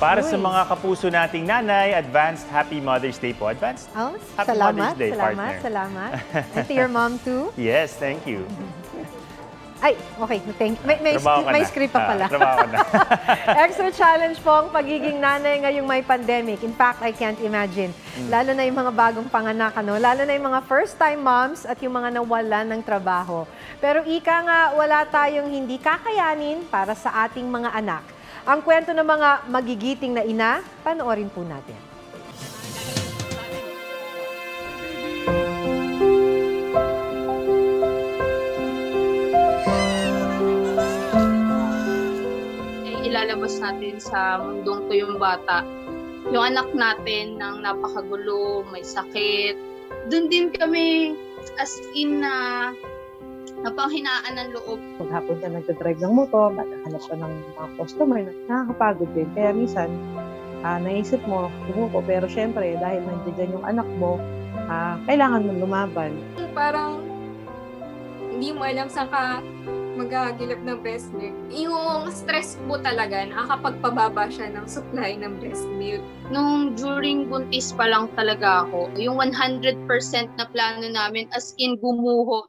Para sa mga kapuso nating nanay, advanced Happy Mother's Day po. Advanced Happy Mother's Day, partner. Salamat. And to your mom too? Yes, thank you. Ay, okay. Thank you. May script pa pala. Trabaho na. Extra challenge po ang pagiging nanay ngayong may pandemic. In fact, I can't imagine. Lalo na yung mga bagong panganak, lalo na yung mga first-time moms at yung mga nawalan ng trabaho. Pero ika nga, wala tayong hindi kakayanin para sa ating mga anak. Ang kwento ng mga magigiting na ina, panoorin po natin. Ilalabas natin sa mundong to yung bata. Yung anak natin ng napakagulo, may sakit. Doon din kami as in na napanghinaan ng loob. Maghapon ka nagdadrive ng motor, naghahanap ka ng mga customer, nakakapagod din. Kaya minsan, naisip mo, tumuko. Pero syempre, dahil nandiyan yung anak mo, kailangan mo lumaban. Parang hindi mo alam saan ka magagilap ng breast milk. Yung stress po talaga, nakakapagpababa siya ng supply ng breast milk. Nung during buntis pa lang talaga ako, yung 100% na plano namin as in gumuho.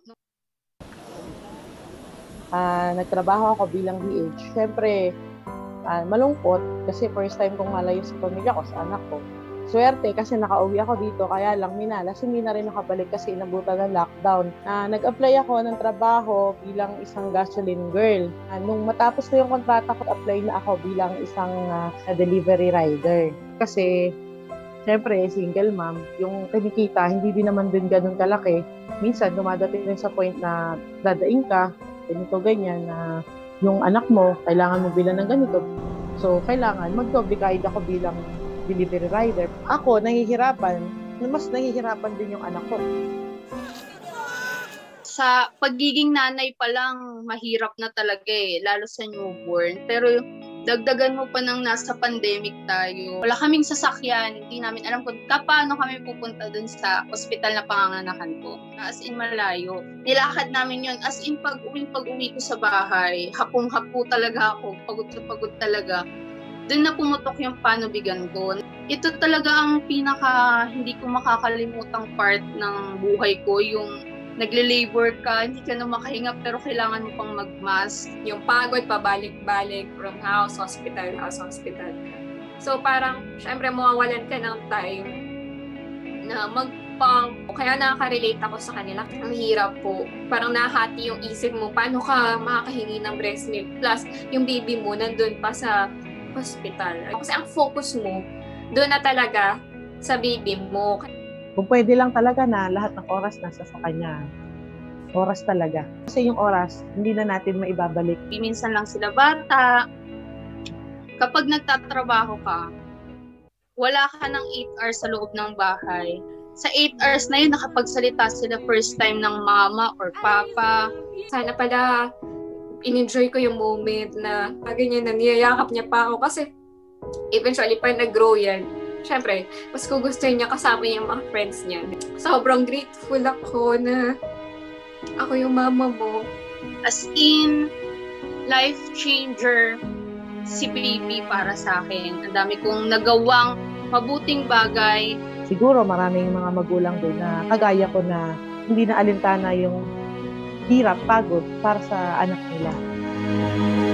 Nagtrabaho ako bilang DH. Siyempre, malungkot kasi first time kong malayo sa pamilya ko, sa anak ko. Swerte kasi nakauwi ako dito, kaya lang minalas, hindi na rin nakabalik kasi inabutan ng lockdown. Nag-apply ako ng trabaho bilang isang gasoline girl. Nung matapos ko yung kontrata ko, apply na ako bilang isang delivery rider. Kasi, syempre, single mom, yung kinikita, hindi din naman din ganun kalaki. Minsan, dumadating rin sa point na dadaing ka, ganito, ganyan, na yung anak mo, kailangan mo bilang ng ganito. So, kailangan mag-doble kahit ako bilang delivery rider. Ako, nahihirapan. Mas nahihirapan din yung anak ko. Sa pagiging nanay pa lang, mahirap na talaga lalo sa newborn. Pero dagdagan mo pa ng nasa pandemic tayo. Wala kaming sasakyan, hindi namin alam kung paano kami pupunta dun sa ospital na panganganakan ko. As in malayo. Nilakad namin yun. As in pag-uwi ko sa bahay, hapong-hapo talaga ako, pagod na pagod talaga. Doon na pumutok yung panubigan ko. Ito talaga ang pinaka hindi ko makakalimutang part ng buhay ko, yung nagle-labor ka, hindi ka na makahinga pero kailangan mo pang mag-mask. Yung pagod, pabalik-balik from house, hospital. So parang, syempre mawawalan ka ng time na kaya nakaka-relate ako sa kanila. Ang hirap po. Parang nahati yung isip mo, paano ka makakahingi ng breast milk? Plus, yung baby mo nandun pa sa hospital. Kasi ang focus mo, doon na talaga sa baby mo. Kung pwede lang talaga na lahat ng oras nasa sa kanya. Oras talaga. Kasi yung oras, hindi na natin maibabalik. Minsan lang sila bata. Kapag nagtatrabaho ka, wala ka ng 8 hours sa loob ng bahay. Sa 8 hours na yun, nakapagsalita sila first time ng mama or papa. Sana pala in-enjoy ko yung moment na ganyan na niyayakap niya pa ako kasi eventually pa nag-grow yan. Siyempre, mas gugustuhin niya kasama yung mga friends niya. Sobrang grateful ako na ako yung mama mo. As in, life changer si baby para sa akin. Ang dami kong nagawang mabuting bagay. Siguro maraming mga magulang din na kagaya ko na hindi na alintana yung hirap, pagod para sa anak nila.